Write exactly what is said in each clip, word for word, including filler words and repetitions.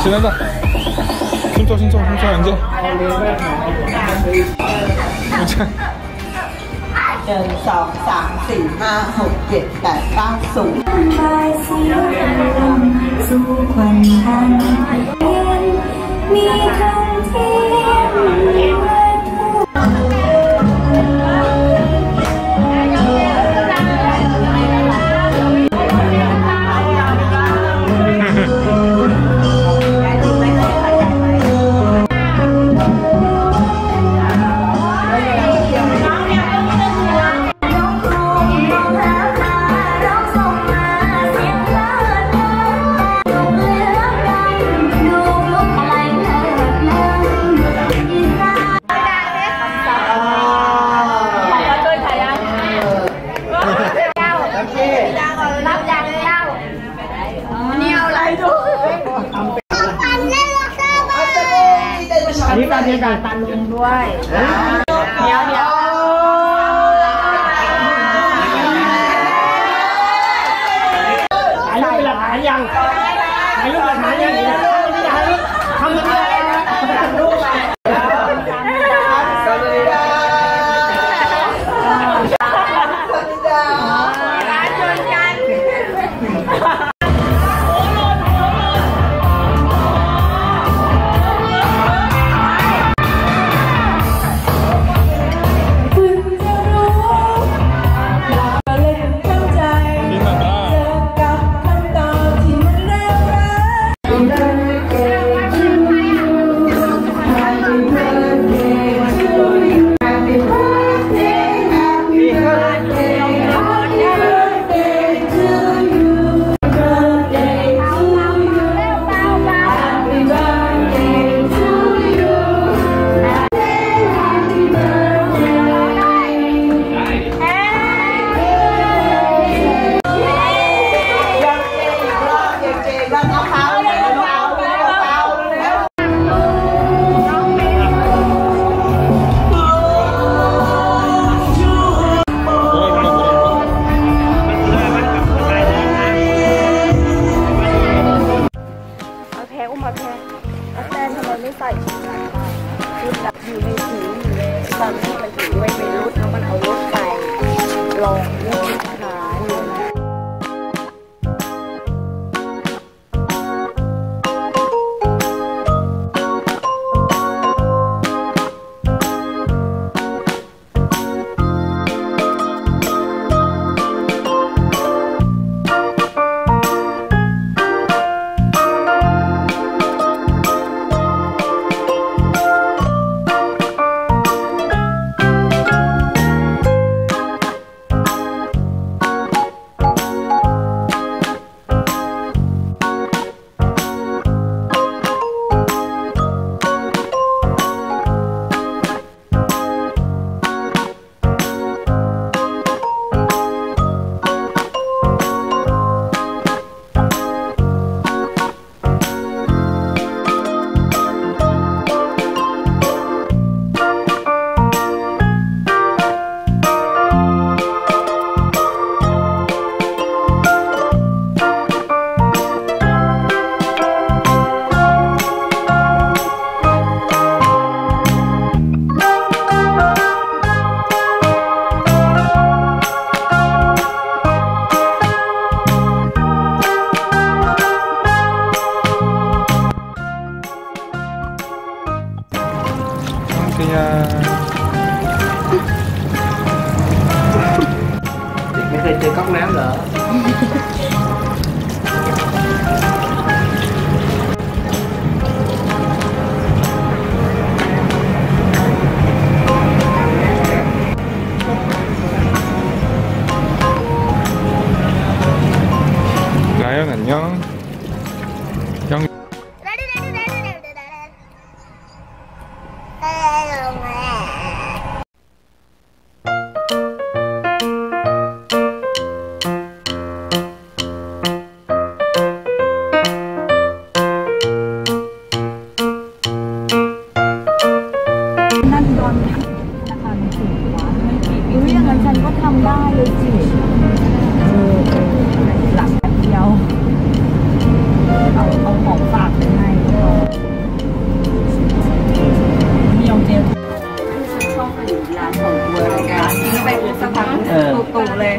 지난다. 숨져 숨져 숨져 이제. หนึ่งสองสามสี่ห้าหกเจ็ดแปดเก้าศูนย์สู่ควันทันมีคำที่อันนี้การเรียนการตันลงด้วยเดี๋ยวเดี๋ยวถ่ายรูปเป็นหลักฐานยังถ่ายรูปหลักฐานยังทำไม่ได้ทำไม่ได้รูปอะไรไม่เคยเจอก๊อกน้ำเหรอ 라연 안녕. 영.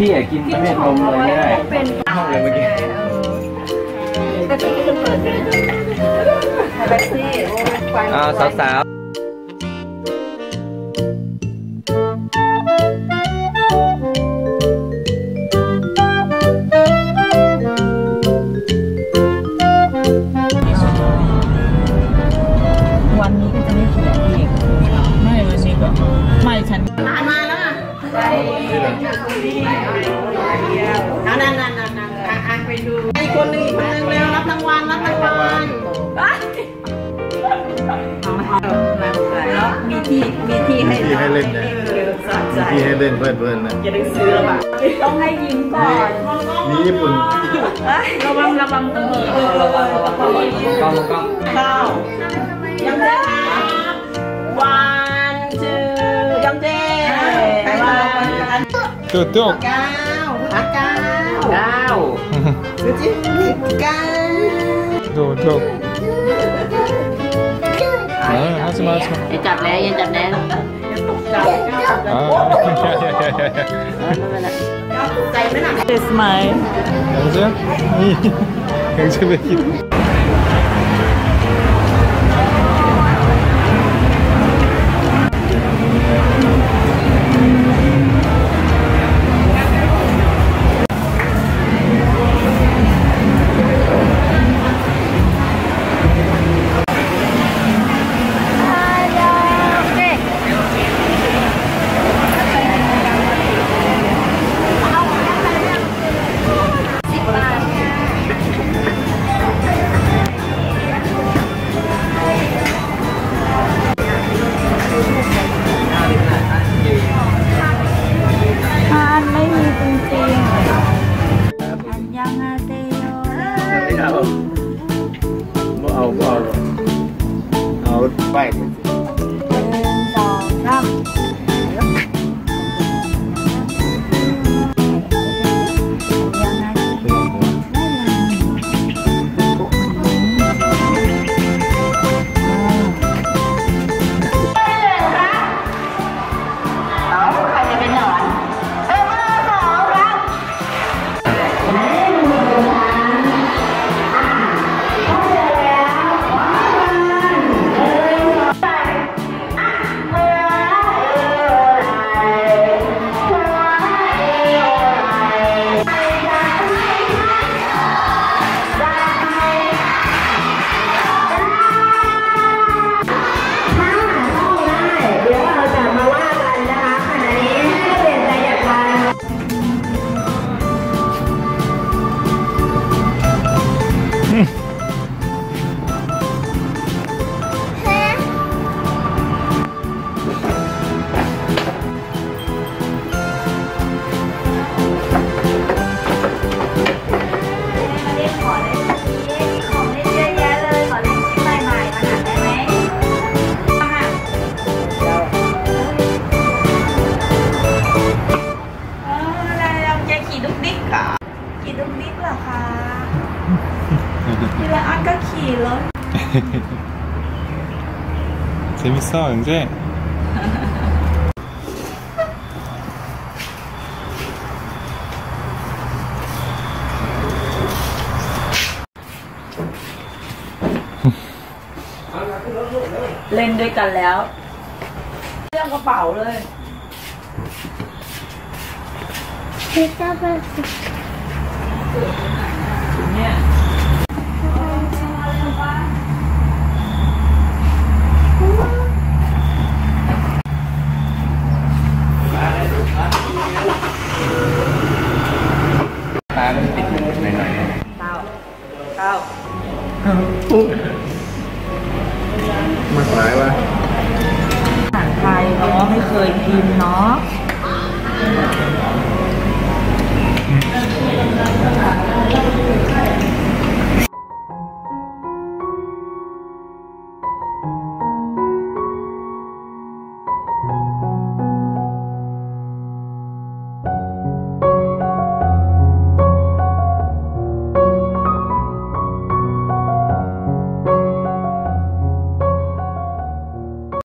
พี่อยากกินประเภทนมอะไรไม่ได้เป็นห้องเลยเมื่อกี้อ่าสาวๆวันนี้ก็จะไม่เขียนอีกไม่วันนี้ก็ไม่ฉันนานมาแล้วอ่ะนั่นนั่นนั่นนั่นนั่นอ่ะไปดูไอ้คนหนึ่งอีกคนหนึ่งเร็วรับรางวัลรับรางวัลแล้วมีที่มีที่ให้ที่ให้เล่นนะที่ให้เล่นเพื่อนเพื่อนนะอย่าได้ซื้อแล้วป่ะต้องให้ยิ้มก่อนมีญี่ปุ่นระวังระวังตรงนี้ระวังระวังระวังกล้องกล้องเข้ายังเจ๊วันชื่อยังเจ๊วัน 뚝뚝 เก้าพักเก้าเก้าดูจิเก้า 뚝뚝 아 하지마 하지마 อย่าจับแล้วอย่าจับแล้วตกใจ 아 ใจไหมล่ะ This my 영재 영재 왜 이래 ไม่มีจริงๆอันยังอาเซโยไม่เอาไม่เอาไม่เอาเอาไปหนึ่งสองสามยังอาเซโยใครจะเป็นหนอนเออมาสองครับ ทีละอันก็ขี่รถ 재밌어 영재 เล่นด้วยกันแล้วเรื่องกระเป๋าเลยเนี่ยตามันติดหน่อยๆเต้าเต้ามันหมายวะอาหารไทยเนาะไม่เคยกินเนาะ